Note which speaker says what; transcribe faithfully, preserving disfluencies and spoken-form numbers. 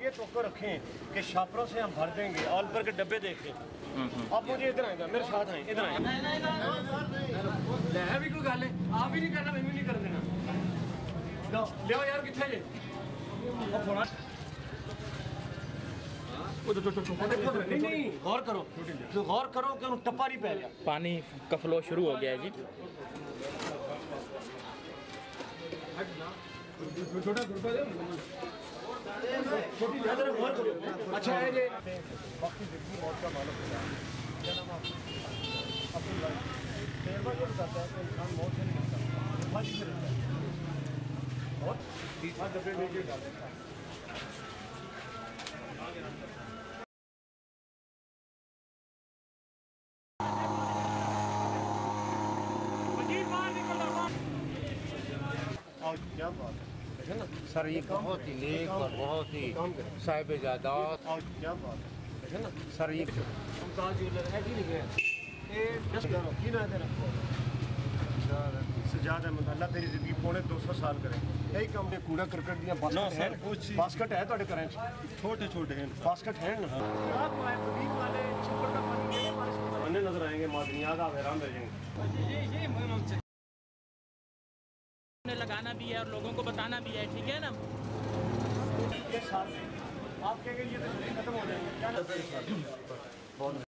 Speaker 1: ये तो रखें कि शापरों से हम भर देंगे ऑल पर के डब्बे देखें। अब मुझे इधर आएगा, मेरे साथ आए, इधर आए भी कोई गल है, आप ही नहीं करना, मैं भी नहीं कर देना। लियो यार कितने जे नहीं नहीं गौर करो, तो गौर करो कि उन्हें टप्पा नहीं पै गया,
Speaker 2: पानी का फ्लो शुरू हो गया है जी।
Speaker 1: छोटा छोटी नजर गौर करो। अच्छा है ये वक्त जिंदगी मौत का मालूम होता है, क्या नाम आपका? अब्दुल्ला। तजुर्बा ये बताता है कि इंसान मौत से नहीं मरता, फांसी से रहता है। और तीसरा डब्बे में ये डाल देता है। क्या बात है ना
Speaker 3: सर, ये बहुत ही नेक और बहुत ही साहिब जादात।
Speaker 1: क्या बात है ना
Speaker 3: सर, ये
Speaker 1: मुमताज ज्वेलर है कि नहीं है? ये जस्ट करो की ना तेरा सजाद अहमद, अल्लाह तेरी जिंदगी पौने दो सौ साल करे। यही काम ने कूड़ा करकट दिया बास्केट है, बास्केट है ਤੁਹਾਡੇ ਘਰਾਂ 'ਚ छोटे छोटे हैं बास्केट है ना। आप वाले छप्पर का पानी देने वाले अन्य नजर आएंगे, मादनियात आप हैरान रह जाएंगे।
Speaker 2: लगाना भी है और लोगों को बताना भी है, ठीक है ना।
Speaker 1: ये साल आप कहेंगे ये तो खत्म हो जाएंगे क्या?